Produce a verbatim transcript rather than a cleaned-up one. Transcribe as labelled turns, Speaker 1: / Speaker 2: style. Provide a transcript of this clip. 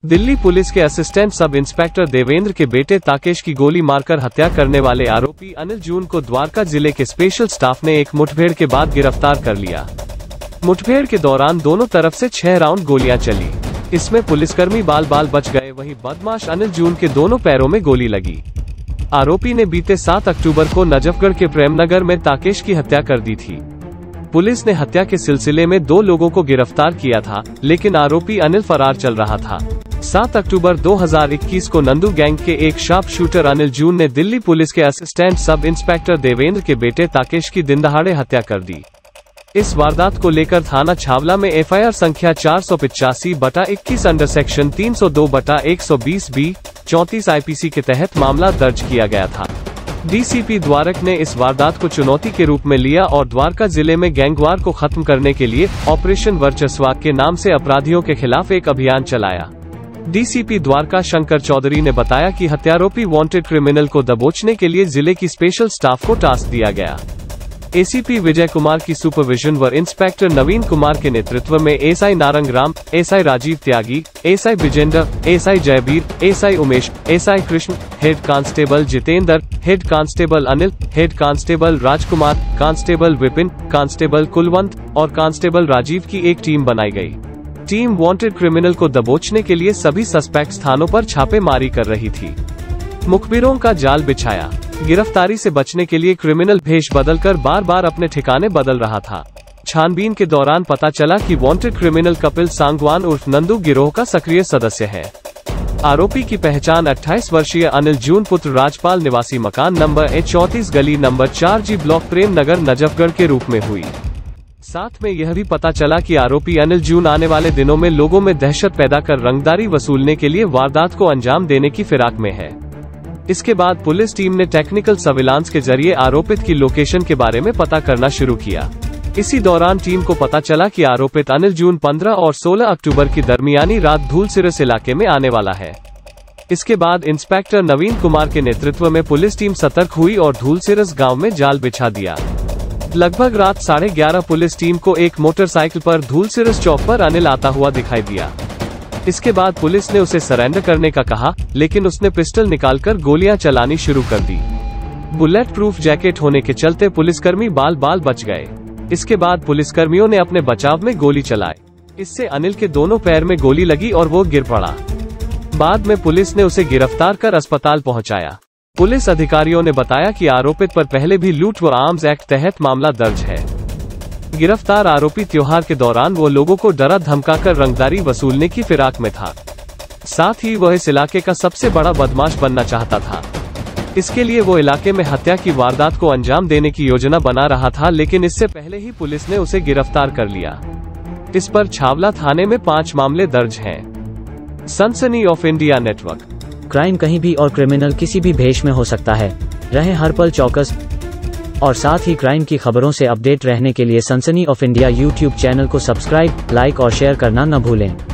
Speaker 1: Delhi police के assistant sub inspector Devendra के बेटे ताकेश की गोली मारकर हत्या करने वाले आरोपी अनिल जून को द्वारका जिले के स्पेशल स्टाफ ने एक मुठभेड़ के बाद गिरफ्तार कर लिया। मुठभेड़ के दौरान दोनों तरफ से छह राउंड गोलियां चली। इसमें पुलिसकर्मी बाल बाल बच गए, वहीं बदमाश अनिल जून के दोनों पैरों में गोली लगी। आरोपी ने बीते सात अक्टूबर को नजफगढ़ के प्रेमनगर में ताकेश की हत्या कर दी थी। पुलिस ने हत्या के सिलसिले में दो लोगों को गिरफ्तार किया था, लेकिन आरोपी अनिल फरार चल रहा था। सात अक्टूबर दो हज़ार इक्कीस को नंदू गैंग के एक शार्प शूटर अनिल जून ने दिल्ली पुलिस के असिस्टेंट सब इंस्पेक्टर देवेंद्र के बेटे ताकेश की दिनदहाड़े हत्या कर दी। इस वारदात को लेकर थाना छावला में एफ आई आर संख्या चार सौ पिचासी बटा इक्कीस अंडर सेक्शन तीन सौ दो बटा एक सौ बीस बी चौंतीस आई पी सी के तहत मामला दर्ज किया गया था। डी सी पी द्वारक ने इस वारदात को चुनौती के रूप में लिया और द्वारका जिले में गैंगवार को खत्म करने के लिए ऑपरेशन वर्चस्वा के नाम से अपराधियों के खिलाफ एक अभियान चलाया। D C P Dwarka Shankar Chaudhary ने बताया कि हत्यारोपी वांटेड क्रिमिनल को दबोचने के लिए जिले की स्पेशल स्टाफ को टास्क दिया गया। ए सी पी विजय कुमार की सुपरविजन व इंस्पेक्टर नवीन कुमार के नेतृत्व में S I Narang Ram, S I Rajeev Tyagi, S I Vijender, S I Jaibir, S I Umesh, S I Krishna, head constable Jitender, head constable Anil, head constable Rajkumar, constable Vipin, constable Kulwant और कांस्टेबल राजीव की एक टीम बनाई गई। टीम वांटेड क्रिमिनल को दबोचने के लिए सभी सस्पेक्ट्स थानों पर छापेमारी कर रही थी। मुखबिरों का जाल बिछाया। गिरफ्तारी से बचने के लिए क्रिमिनल भेष बदलकर बार बार अपने ठिकाने बदल रहा था। छानबीन के दौरान पता चला कि वांटेड क्रिमिनल कपिल सांगवान उर्फ नंदू गिरोह का सक्रिय सदस्य है। आरोपी की पहचान अट्ठाईस वर्षीय अनिल जून पुत्र राजपाल निवासी मकान नंबर ए चौंतीस गली नंबर चार जी ब्लॉक प्रेम नगर नजफगढ़ के रूप में हुई। साथ में यह भी पता चला कि आरोपी अनिल जून आने वाले दिनों में लोगों में दहशत पैदा कर रंगदारी वसूलने के लिए वारदात को अंजाम देने की फिराक में है। इसके बाद पुलिस टीम ने टेक्निकल सर्विलांस के जरिए आरोपित की लोकेशन के बारे में पता करना शुरू किया। इसी दौरान टीम को पता चला कि आरोपित अनिल जून पंद्रह और सोलह अक्टूबर की दरमियानी रात धूलसिरस इलाके में आने वाला है। इसके बाद इंस्पेक्टर नवीन कुमार के नेतृत्व में पुलिस टीम सतर्क हुई और धूलसिरस गांव में जाल बिछा दिया। लगभग रात साढ़े ग्यारह पुलिस टीम को एक मोटरसाइकिल पर धूलसिरस चौक पर अनिल आता हुआ दिखाई दिया। इसके बाद पुलिस ने उसे सरेंडर करने का कहा, लेकिन उसने पिस्टल निकालकर गोलियां चलानी शुरू कर दी। बुलेट प्रूफ जैकेट होने के चलते पुलिसकर्मी बाल बाल बच गए। इसके बाद पुलिसकर्मियों ने अपने बचाव में गोली चलाई। इससे अनिल के दोनों पैर में गोली लगी और वो गिर पड़ा। बाद में पुलिस ने उसे गिरफ्तार कर अस्पताल पहुंचाया। पुलिस अधिकारियों ने बताया कि आरोपित पर पहले भी लूट व आर्म्स एक्ट तहत मामला दर्ज है। गिरफ्तार आरोपी त्योहार के दौरान वो लोगों को डरा धमकाकर रंगदारी वसूलने की फिराक में था। साथ ही वह इस इलाके का सबसे बड़ा बदमाश बनना चाहता था। इसके लिए वो इलाके में हत्या की वारदात को अंजाम देने की योजना बना रहा था, लेकिन इससे पहले ही पुलिस ने उसे गिरफ्तार कर लिया। इस पर छावला थाने में पांच मामले दर्ज हैं। सनसनी ऑफ इंडिया नेटवर्क।
Speaker 2: क्राइम कहीं भी और क्रिमिनल किसी भी भेष में हो सकता है। रहे हर पल चौकस और साथ ही क्राइम की खबरों से अपडेट रहने के लिए Sansani of India YouTube channel को सब्सक्राइब, लाइक और शेयर करना न भूलें।